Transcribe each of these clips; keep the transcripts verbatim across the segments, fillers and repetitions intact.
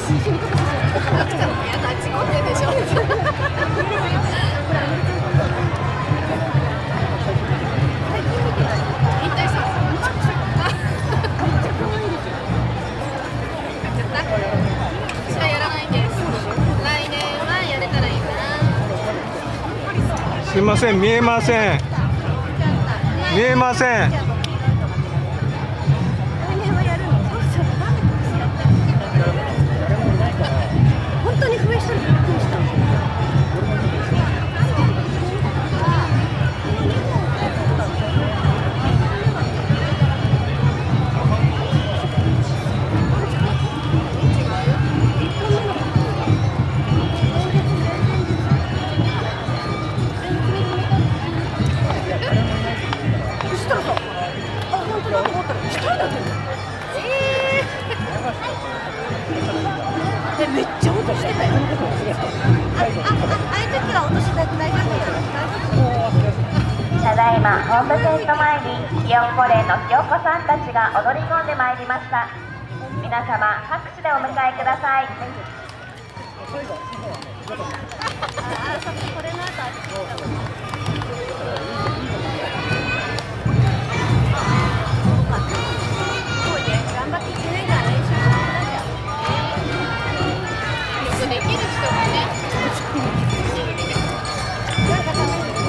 すいません、見えません。見えません。 本当に増えしたりびっくりした。めっちゃ音してたよ。あ、あ、ああいう時は音しなくなりました。 ただいまホームテント前にひよっこ連のひよっこさんたちが踊り込んでまいりました。皆様拍手でお迎えください。 あ、さっきこれの後頑張っていけないから練習しなきゃ。できる人がね。なんかために。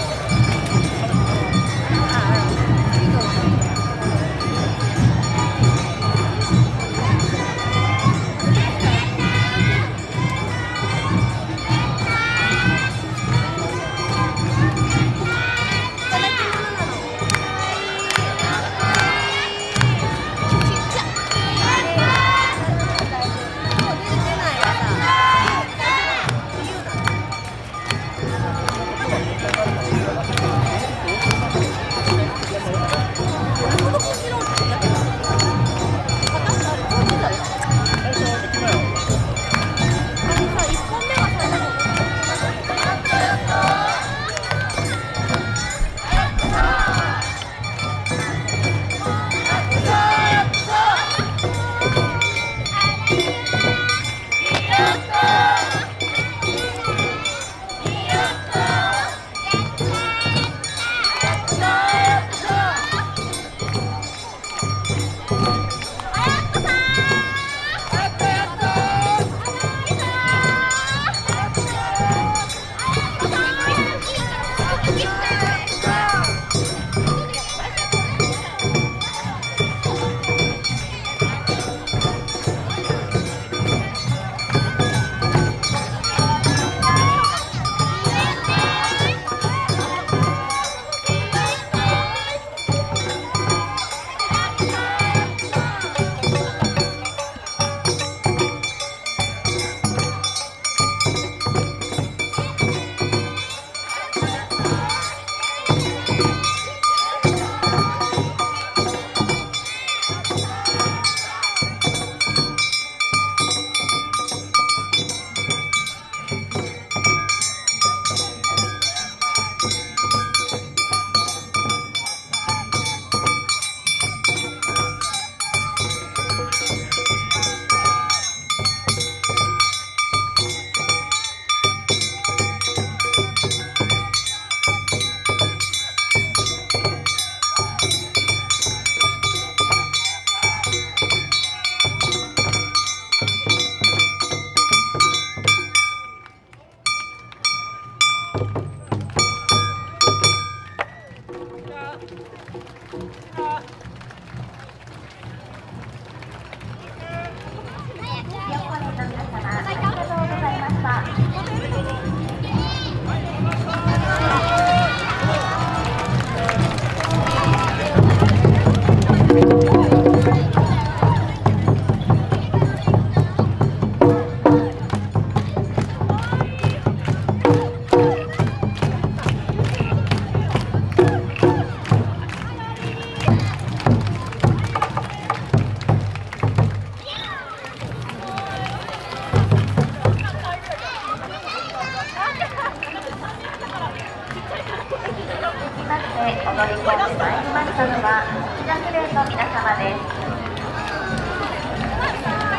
したのは、ひなきれいの皆様です。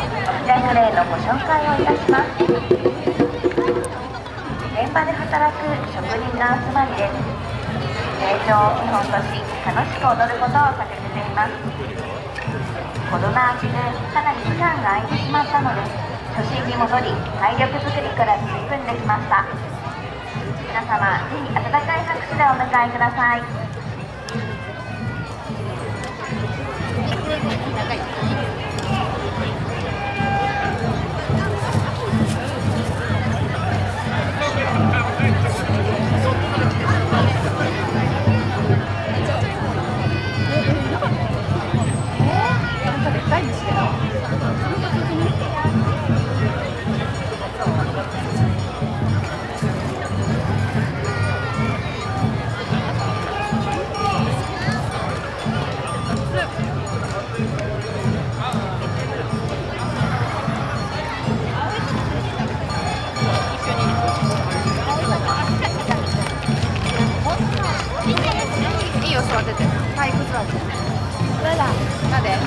ちらクレーンのご紹介をいたします。現場で働く職人の集まりです。成長を基本とし、楽しく踊ることを掲げています。コロナ明けでかなり期間が空いてしまったので、初心に戻り、体力づくりから取り組んできました。皆様、ぜひ温かい拍手でお迎えください。 いいよ、座ってて。はい、座って。なんで？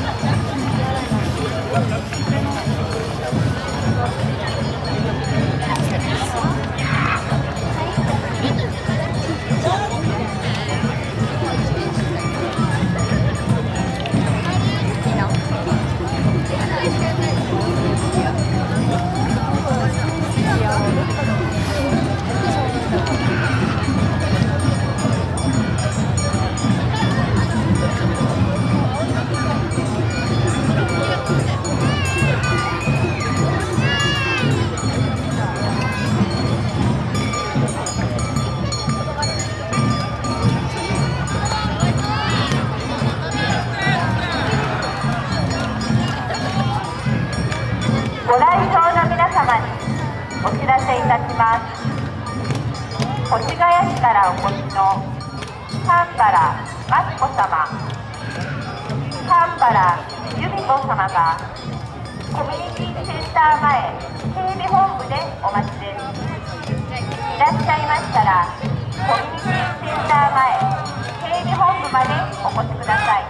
ご来場の皆様にお知らせいたします。越谷市からお越しの神原真知子様、神原由美子様がコミュニティセンター前警備本部でお待ちです。いらっしゃいましたらコミュニティセンター前警備本部までお越しください。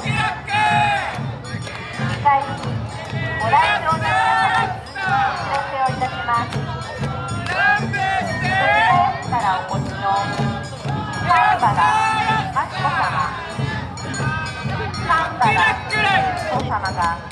にかいにご来場の皆様にお知らせをいたします。越谷市からお越しの神原真知子様、神原由美子様が